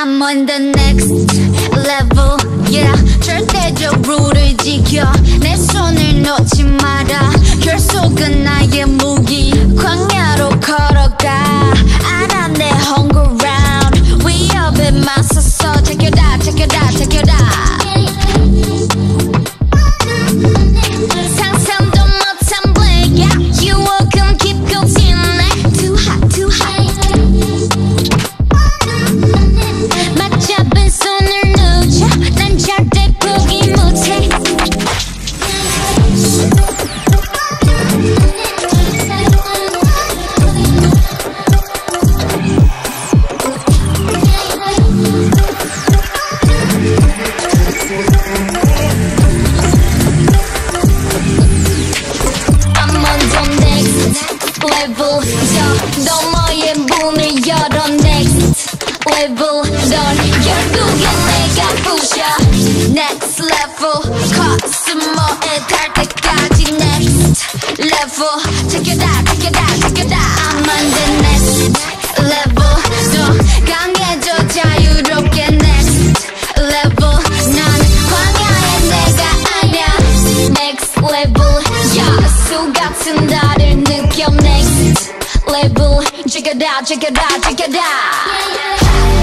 I'm on the next level, yeah. 절대적으로를 지켜 내 손을 놓지 마라. 결속은 나의 무기. 광야로 걸어가 알아 내 hunger round. 위협에 맞서서 check it out, check it out, check it out. 상상도 못한 blink, yeah. 유혹은 깊고 진해. Too hot, too hot. 맞잡은 손을 놓쳐 난 절대 포기 못해. I'm on the next level. 저 너머의 문을 열어 next level. 널 결국엔 내가 부셔 next level. 코스모에 닿을 때까지 next level. Check it out, check it out, check it out. I'm on the next level. 더 강해져 자유롭게 next level. 난 광야의 내가 아냐 next level. 야수 같은 나를 느껴 next level. Check it out, check it out, check it out.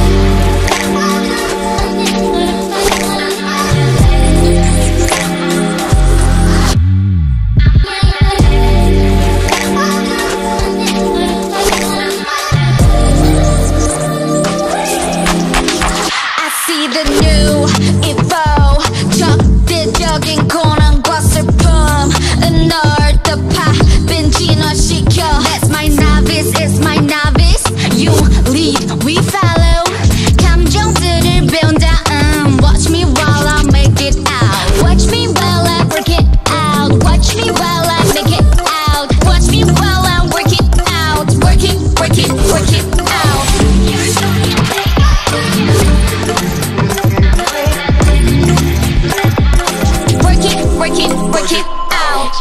See the new evo. 적대적인 고난과 슬픔 널 덮아 빈 진화시켜. That's my novice, it's my novice. You lead, we follow. 감정들을 배운 다음 watch me while I make it out. Watch me while I work it out. Watch me while I make it out. Watch me while I work it out. Work it, work it, work it out. Work it, work it out.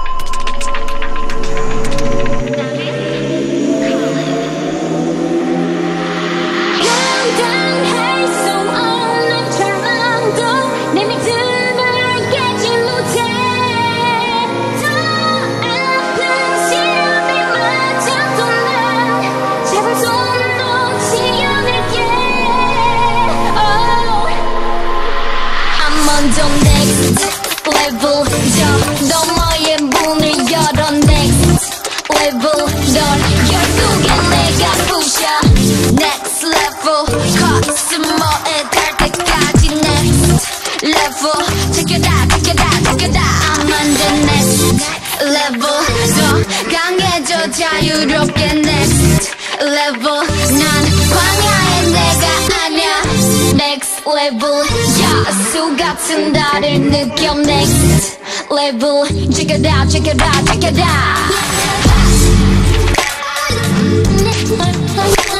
감당할 수 없는 절망도 내 믿음을 깨지 못해. 더 아픈 시련을 맞아도 난 제발 손 놓지 않을게. Oh, I'm on the next level. 저 너머의 문을 열어 next level. 널 결국엔 내가 부셔 next level. 코스모에 닿을 때까지 next level. Check it out, check it out, check it out. I'm on the next level. 더 강해져 자유롭게 next level. 난 광야의 내가 아냐 next level. 야수 같은 나를 느껴 next level. Check it out, check it out, check it out.